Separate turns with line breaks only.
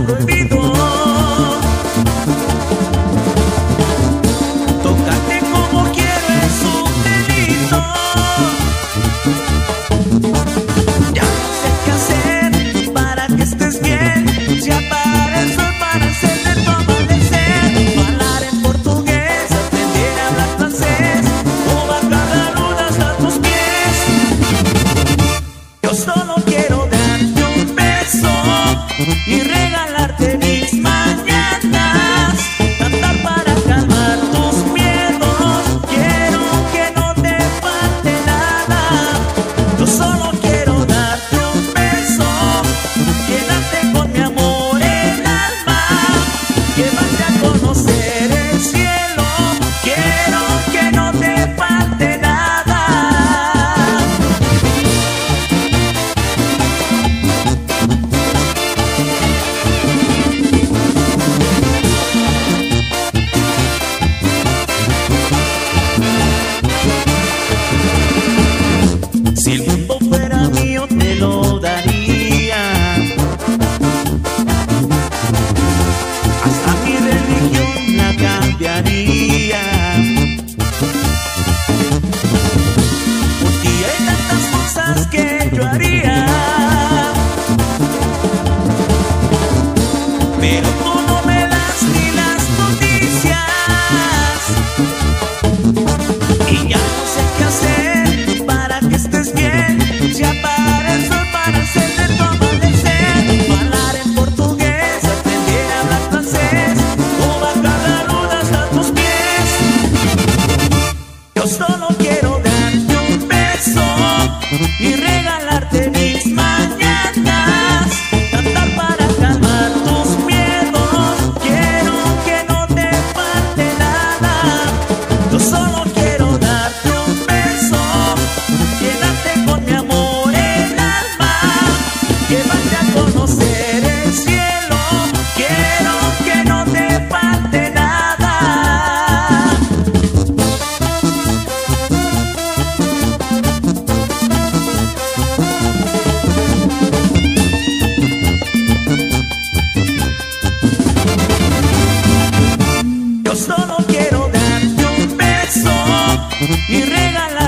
prohibido. Tocarte como quiero es un delito. Ya no sé qué hacer para que estés bien. Si apaga el sol para hacerte tu amanecer. Hablar en portugués, aprender a hablar francés, o bajar la luna hasta tus pies. Yo solo quiero darte un beso y regalarte mis mañanas, cantar para calmar tus miedos. Quiero que no te falte nada. Yo solo quiero darte un beso, llenarte con mi amor el alma, llevarte a conocer el cielo. Quiero que no te falte nada. Si el mundo fuera mío te lo daría, hasta mi religión la cambiaría. Por ti hay tantas cosas que yo haría, pero tú no me das ni las noticias. Y ya no sé qué hacer para que estés bien. Si apaga el sol para hacerte tu amanecer. Hablar en portugués, aprender a hablar francés, o bajar la luna hasta tus pies. Yo solo quiero darte un beso y regalarte mis mañanas, cantar para calmar tus miedos. Quiero que no te falte nada. Yo solo quiero darte un beso, llenarte con mi amor el alma, llevarte a conocer el cielo. Quiero que no te falte nada. Yo solo quiero darte un beso y regalar